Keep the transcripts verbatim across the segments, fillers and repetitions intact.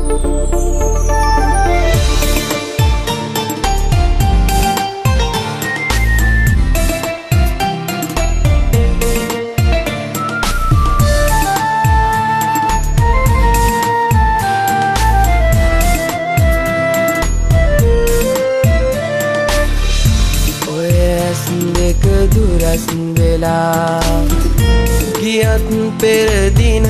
දුරස් වෙලා ගියත් පෙර දින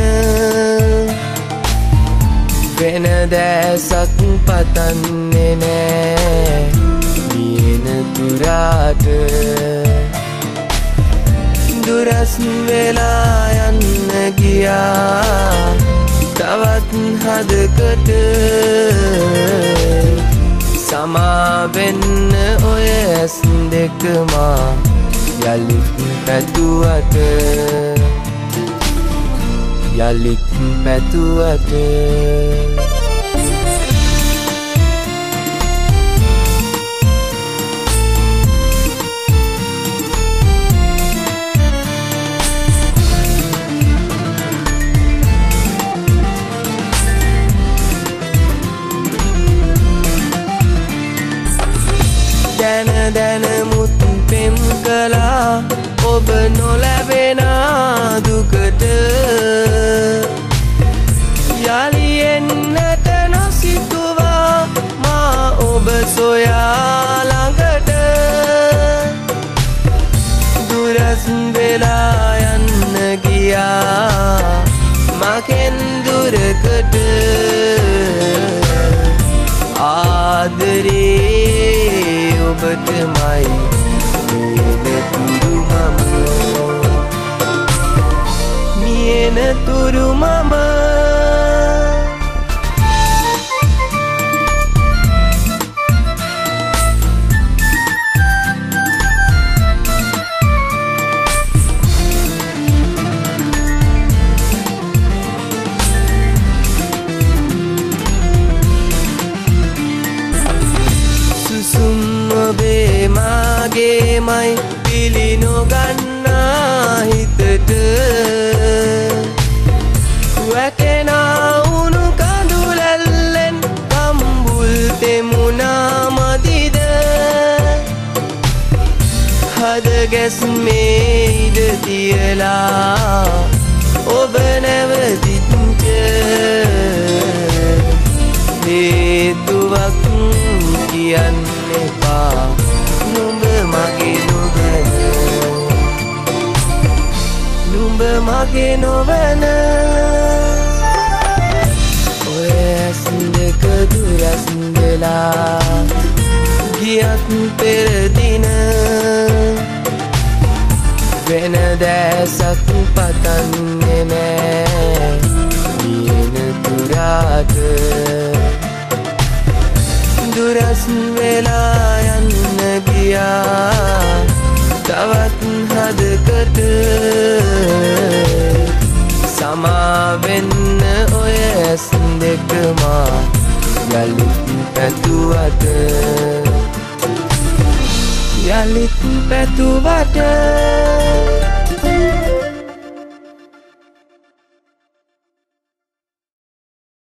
වෙන දැසක් පතන්නේ නෑ මියන තුරාට දුරස් වෙලා යන්න ගියා තවත් හදකට සමා වෙන්න ඔය ඇස් දෙකමා යලිත් පැතුවට යලිත් පැතුවට දැන දැන මුත් පෙම් කළා ඔබ නොලැබෙන දුකට යලි එන්නට නොසිතුවා මා ඔබ සොයා ළඟට දුරස් වෙලා යන්න ගියා මගෙන් දුරකට ආදරේ ඔබටමයි මියන තුරු මම සුසුම් ඔබේ මාගේමයි පිළි නොගන්නා හිතට වැටෙනා උණු කඳුලැල්ලෙන් කම්බුල් තෙමුණා මදිද හද ගැස්මේ ඉඩ තියලා ඔබ නැවතිච්ච හේතුවක් කියන්න එපා නුඹ මගේ නොවන නුඹ මගේ නොවන ඔය ඇස් දෙක දුරස් වෙලා ගියත් පෙර දින වෙන දැසක් පතන්නේ නෑ මියන තුරාට දුරස් වෙලා යන්න ගියා තවත් හදකට සමා වෙන්න ඔය ඇස් දෙකමා යලිත් පැතුවට යලිත් පැතුවට